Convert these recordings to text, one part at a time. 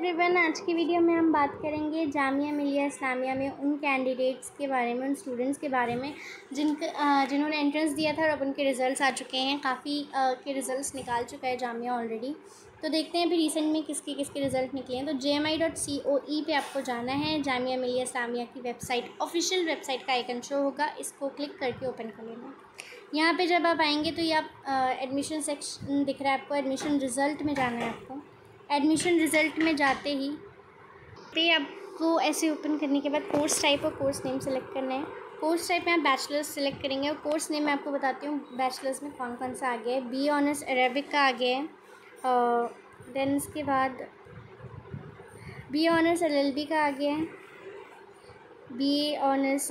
Everyone, आज की video में हम बात करेंगे जामिया मिलिया इस्लामिया में उन कैंडिडेट्स के बारे में, उन स्टूडेंट्स के बारे में जिन्होंने एंट्रेंस दिया था और अब उनके रिज़ल्ट्स आ चुके हैं। काफ़ी के रिज़ल्ट्स निकाल चुका है जामिया ऑलरेडी। तो देखते हैं अभी रिसेंट में किसके रिज़ल्ट निकले हैं। तो jmi.coe पे आपको जाना है। जामिया मिलिया इस्लामिया की वेबसाइट, ऑफिशियल वेबसाइट का आइकन शो होगा, इसको क्लिक करके ओपन कर लेना। यहाँ पे जब आप आएंगे तो ये आप एडमिशन सेक्शन दिख रहा है आपको। एडमिशन रिज़ल्ट में जाना है आपको। एडमिशन रिज़ल्ट में जाते ही पे आपको ऐसे ओपन करने के बाद कोर्स टाइप और कोर्स नेम सेलेक्ट करना है। कोर्स टाइप में आप बैचलर्स सेलेक्ट करेंगे और कोर्स नेम मैं आपको बताती हूँ बैचलर्स में कौन कौन सा आ गया है। बी ऑनर्स अरेबिक का आ गया है। देन इसके बाद बी ऑनर्स LLB का आ गया है। बी ऑनर्स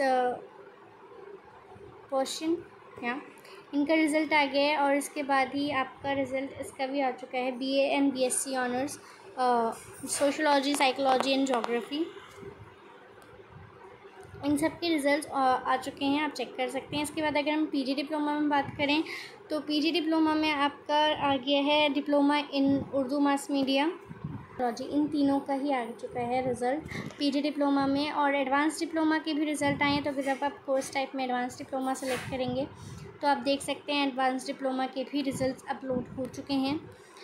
पर्शियन, या इनका रिज़ल्ट आ गया है। और इसके बाद ही आपका रिज़ल्ट इसका भी आ चुका है। BA and BSc honours sociology, psychology and geography, इन सब के रिज़ल्ट आ चुके हैं, आप चेक कर सकते हैं। इसके बाद अगर हम PG डिप्लोमा में बात करें तो PG डिप्लोमा में आपका आ गया है diploma in Urdu mass media, इन तीनों का ही आ चुका है रिज़ल्ट PG डिप्लोमा में। और एडवांस डिप्लोमा के भी रिज़ल्ट आए हैं। तो जब आप कोर्स टाइप में एडवांस डिप्लोमा सेलेक्ट करेंगे तो आप देख सकते हैं एडवांस डिप्लोमा के भी रिज़ल्ट अपलोड हो चुके हैं।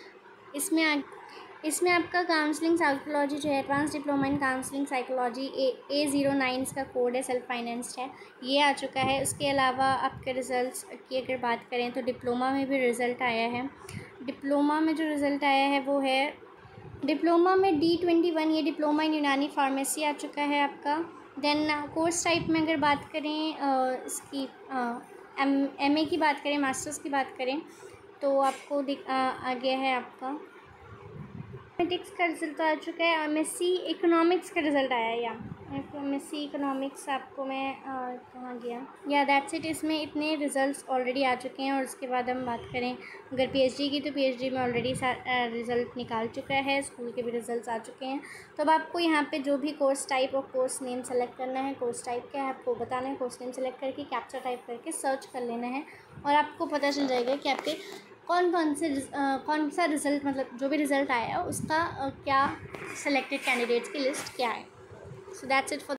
इसमें आपका काउंसलिंग साइकोलॉजी जो है, advance diploma in counselling psychology A09 इसका कोड है, सेल्फ फाइनेंस्ड है, ये आ चुका है। उसके अलावा आपके रिज़ल्ट्स की अगर बात करें तो डिप्लोमा में भी रिज़ल्ट आया है। डिप्लोमा में जो रिज़ल्ट आया है वो है डिप्लोमा में D21, ये डिप्लोमा इन यूनानी फार्मेसी आ चुका है आपका। देन कोर्स टाइप में अगर बात करें इसकी MA की बात करें, मास्टर्स की बात करें तो आपको आ गया है आपका मैथमेटिक्स का रिज़ल्ट आ चुका है। MSc इकोनॉमिक्स का रिज़ल्ट आया है। या MSc इकोनॉमिक्स आपको मैं कहाँ गया, या दैट्स इट। इसमें इतने रिज़ल्ट्स ऑलरेडी आ चुके हैं। और उसके बाद हम बात करें अगर PhD की तो PhD में ऑलरेडी रिज़ल्ट निकाल चुका है, स्कूल के भी रिज़ल्ट्स आ चुके हैं। तो अब आपको यहाँ पे जो भी कोर्स टाइप और कोर्स नेम सेलेक्ट करना है, कोर्स टाइप क्या है आपको बताना है, कोर्स नेम सेलेक्ट करके कैप्चा टाइप करके सर्च कर लेना है और आपको पता चल जाएगा कि आपके कौन सा रिज़ल्ट, मतलब जो भी रिज़ल्ट आया है उसका क्या सेलेक्टेड कैंडिडेट्स की लिस्ट क्या है। So that's it for